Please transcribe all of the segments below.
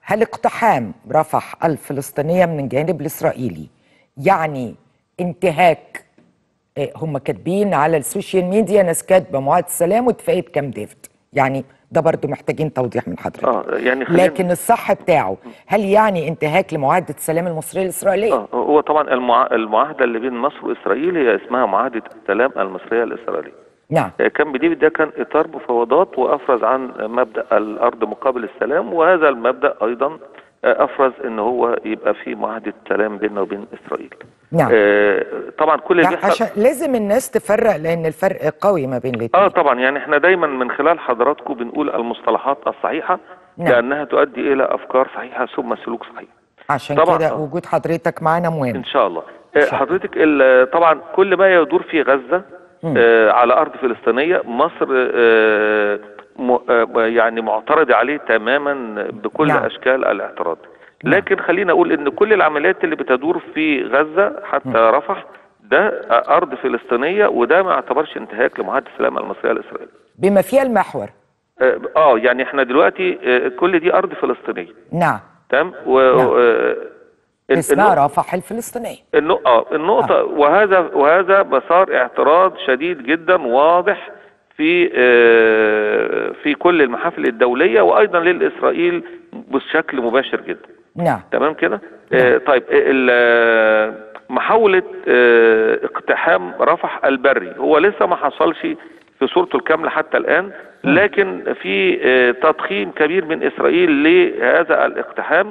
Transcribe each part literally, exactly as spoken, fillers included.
هل اقتحام رفح الفلسطينية من الجانب الإسرائيلي يعني انتهاك؟ هم كاتبين على السوشيال ميديا ناس كاتبة معاهدة السلام واتفاقية كامب ديفيد، يعني ده برضو محتاجين توضيح من حضرتك. اه يعني خلينا... لكن الصح بتاعه هل يعني انتهاك لمعاهدة السلام المصرية الإسرائيلية؟ اه هو طبعا المع... المعاهدة اللي بين مصر وإسرائيل هي اسمها معاهدة السلام المصرية الإسرائيلية. نعم. كامب ديفيد ده كان إطار مفاوضات وأفرز عن مبدأ الأرض مقابل السلام، وهذا المبدأ أيضا أفرز إن هو يبقى في معاهدة سلام بيننا وبين إسرائيل. نعم. آه طبعا كل اللي عشان لازم الناس تفرق لأن الفرق قوي ما بين الاثنين. اه طبعا يعني احنا دايما من خلال حضراتكم بنقول المصطلحات الصحيحة. نعم. لأنها تؤدي إلى أفكار صحيحة ثم سلوك صحيح. عشان كده وجود حضرتك معانا مهم إن شاء الله. آه حضرتك طبعا كل ما يدور في غزة آه على أرض فلسطينية، مصر آه يعني معترض عليه تماما بكل نعم. أشكال الاعتراض. لكن نعم. خلينا أقول إن كل العمليات اللي بتدور في غزة حتى م. رفح ده أرض فلسطينية، وده ما يعتبرش انتهاك لمعاهدة السلام المصرية الإسرائيلية بما فيها المحور. آه, اه يعني احنا دلوقتي آه كل دي أرض فلسطينية. نعم. تمام. و نعم. آه اسمها رفح الفلسطينية. اه النقطة آه. وهذا وهذا مسار اعتراض شديد جدا واضح في آه في كل المحافل الدولية وأيضا للإسرائيل بشكل مباشر جدا. نعم. تمام كده. نعم. آه طيب آه محاولة آه اقتحام رفح البري هو لسه ما حصلش في صورته الكاملة حتى الآن، لكن في آه تضخيم كبير من إسرائيل لهذا الاقتحام،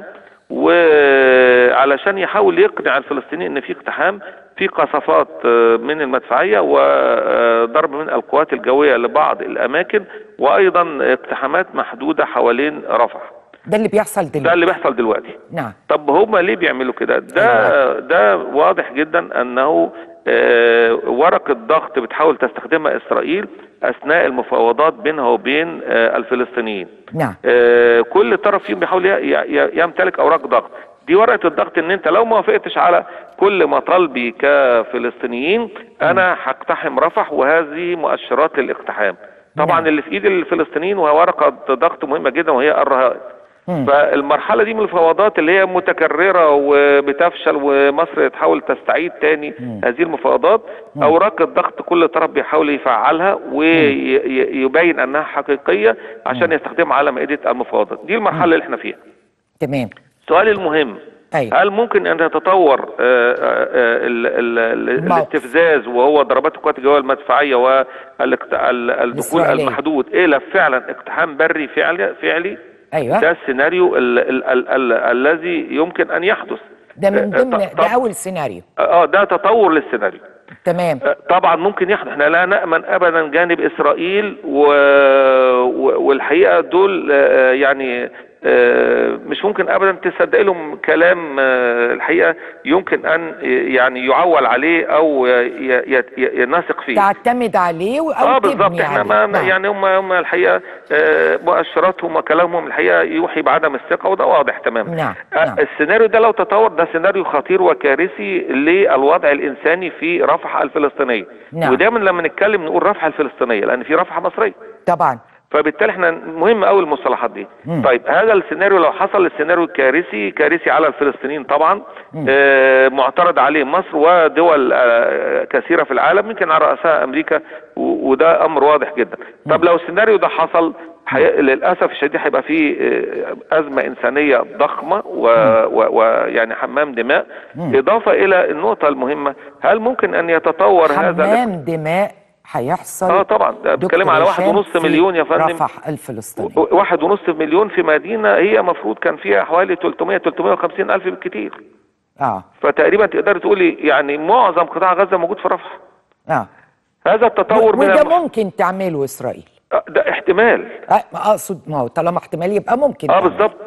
وعلشان يحاول يقنع الفلسطينيين ان في اقتحام، في قصفات من المدفعية وضرب من القوات الجوية لبعض الاماكن، وايضا اقتحامات محدودة حوالين رفح. ده اللي بيحصل دلوقتي. ده اللي بيحصل دلوقتي. نعم. طب هم ليه بيعملوا كده؟ ده ده واضح جدا انه ورقة ضغط بتحاول تستخدمها اسرائيل اثناء المفاوضات بينها وبين الفلسطينيين. نعم. كل طرف فيهم بيحاول يمتلك اوراق ضغط. دي ورقة الضغط ان انت لو ما وافقتش على كل مطالبي كفلسطينيين انا هقتحم رفح، وهذه مؤشرات للاقتحام. طبعا نعم. اللي في ايد الفلسطينيين وهي ورقة ضغط مهمة جدا وهي الرهائن. فالمرحلة دي من المفاوضات اللي هي متكررة وبتفشل، ومصر تحاول تستعيد تاني مم. هذه المفاوضات. مم. أوراق الضغط كل طرف بيحاول يفعلها ويبين أنها حقيقية عشان يستخدمها على مائدة المفاوضات. دي المرحلة مم. اللي احنا فيها. تمام. السؤال المهم، أيوة. هل ممكن أن تتطور الاستفزاز وهو ضربات القوات الجوية المدفعية والدخول المحدود إلى فعلا اقتحام بري فعلي فعلي؟ أيوة. ده السيناريو ال ال ال ال الذي يمكن أن يحدث. ده من ضمن ده أول سيناريو. اه ده تطور للسيناريو. تمام. طبعا ممكن يحدث، احنا لا نأمن أبدا جانب إسرائيل و... والحقيقة دول يعني مش ممكن ابدا تصدق لهم كلام الحقيقه يمكن ان يعني يعول عليه او ينثق فيه، تعتمد عليه او اه بالظبط. احنا ما نعم. يعني هم هم الحقيقه مؤشراتهم وكلامهم الحقيقه يوحي بعدم الثقه، وده واضح تماما. نعم. نعم. السيناريو ده لو تطور ده سيناريو خطير وكارثي للوضع الانساني في رفح الفلسطينيه. نعم. ودايما لما نتكلم نقول رفح الفلسطينيه لان في رفح مصريه طبعا، فبالتالي احنا مهم قوي المصطلحات دي. مم. طيب هذا السيناريو لو حصل، السيناريو كارثي كارثي على الفلسطينيين طبعا. آه معترض عليه مصر ودول آه كثيره في العالم، يمكن على راسها امريكا، وده امر واضح جدا. مم. طب لو السيناريو ده حصل للاسف الشديد هيبقى فيه آه ازمه انسانيه ضخمه ويعني حمام دماء. مم. اضافه الى النقطه المهمه، هل ممكن ان يتطور هذا حمام دماء هيحصل؟ اه طبعا ده بتكلم على واحد ونص مليون يا فندم. رفح الفلسطيني واحد ونص مليون في مدينه هي مفروض كان فيها حوالي ثلاثمائة ثلاثمائة وخمسين الف بالكثير. اه فتقريبا تقدر تقولي يعني معظم قطاع غزه موجود في رفح. اه هذا التطور من وده المح... ممكن تعمله اسرائيل؟ آه ده احتمال. اه اقصد ما هو طالما احتمال يبقى ممكن. اه بالظبط